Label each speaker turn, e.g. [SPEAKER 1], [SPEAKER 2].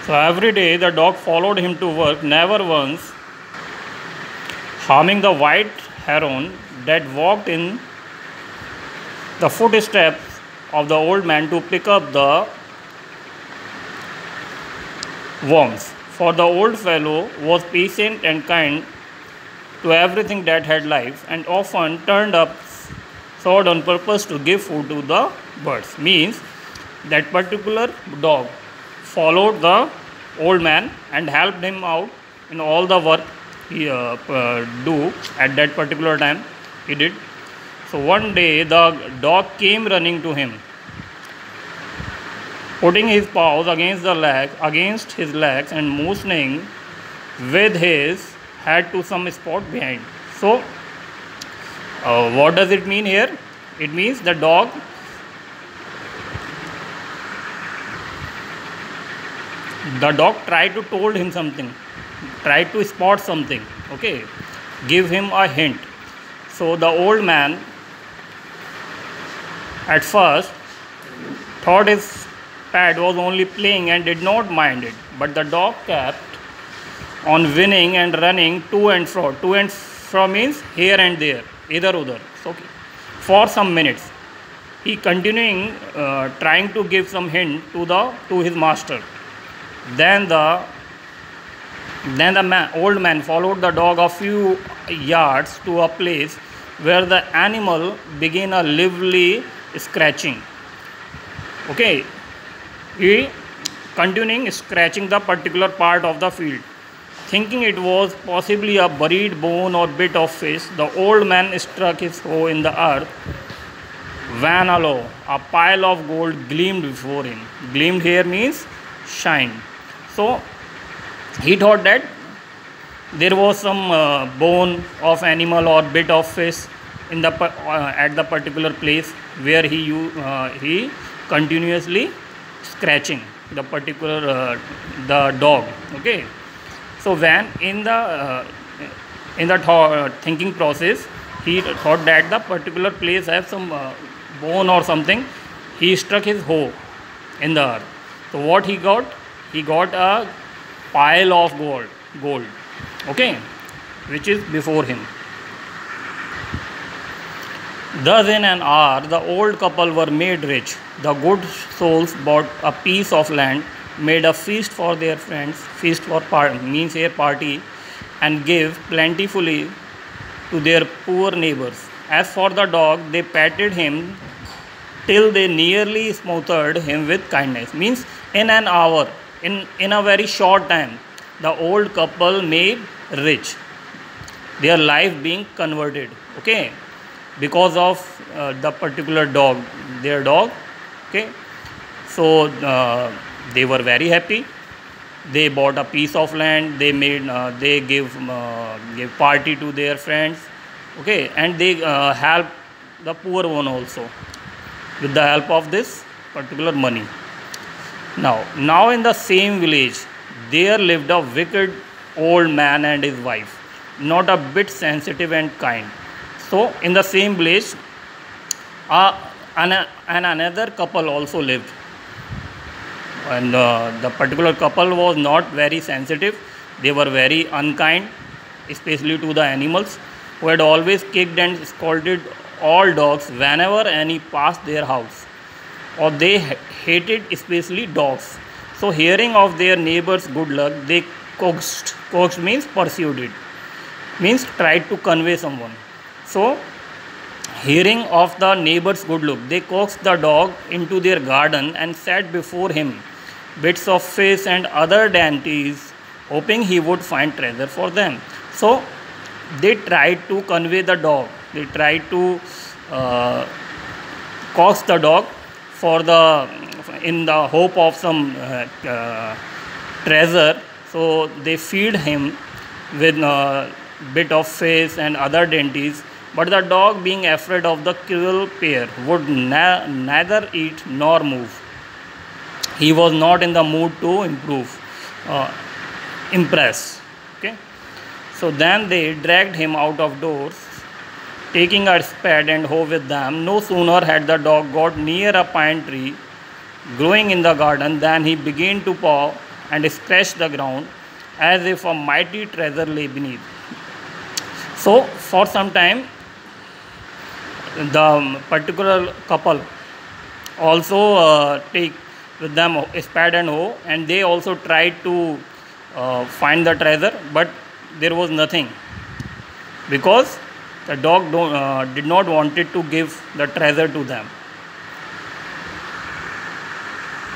[SPEAKER 1] So every day the dog followed him to work, never once harming the white heron that walked in the footsteps of the old man to pick up the worms. For the old fellow was patient and kind to everything that had life, and often turned up sword on purpose to give food to the birds. Means that particular dog followed the old man and helped him out in all the work he do at that particular time he did. So one day the dog came running to him, putting his paws against his legs and motioning with his head to some spot behind. So what does it mean here? It means the dog tried to told him something, tried to spot something, okay, give him a hint. So the old man at first thought his pet was only playing and did not mind it, but the dog kept on winning and running to and fro. To and fro means here and there, either udhar. Okay. For some minutes, he continuing trying to give some hint to his master. Then the old man followed the dog a few yards to a place where the animal began a lively scratching. Okay, he continuing scratching the particular part of the field. Thinking it was possibly a buried bone or bit of fish, the old man struck his hoe in the earth. When alow, a pile of gold gleamed before him. Gleamed here means shine. So he thought that there was some bone of animal or bit of fish in the at the particular place where he continuously scratching the particular the dog. Okay. So when in the thinking process, he thought that the particular place has some bone or something. He struck his hoe in the earth. So what he got? He got a pile of gold, okay, which is before him. Thus in an hour the old couple were made rich. The good souls bought a piece of land, made a feast for their friends, feast for means here party, and gave plentifully to their poor neighbors. As for the dog, they patted him till they nearly smothered him with kindness. Means in an hour, in a very short time, the old couple made rich, their life being converted, okay, because of the particular dog, their dog, okay. So they were very happy. They bought a piece of land, they made they gave party to their friends, okay, and they helped the poor one also with the help of this particular money. Now in the same village, there lived a wicked old man and his wife, not a bit sensitive and kind. So in the same village, another couple also lived, and the particular couple was not very sensitive. They were very unkind, especially to the animals, who had always kicked and scolded all dogs whenever any passed their house, or they hated especially dogs. So hearing of their neighbors' good luck, they coaxed means pursued it, means tried to convey someone. So hearing of the neighbor's good luck, they coaxed the dog into their garden and set before him bits of fish and other dainties, hoping he would find treasure for them. So they tried to convey the dog. They tried to coax the dog for in the hope of some treasure. So they feed him with bit of fish and other dainties. But the dog, being afraid of the cruel pair, would neither eat nor move. He was not in the mood to impress. Okay. So then they dragged him out of doors, taking a spade and hoe with them. No sooner had the dog got near a pine tree growing in the garden than he began to paw and scratched the ground as if a mighty treasure lay beneath. So, for some time, the particular couple also take with them a spade and hoe, and they also tried to find the treasure, but there was nothing, because the dog did not wanted to give the treasure to them.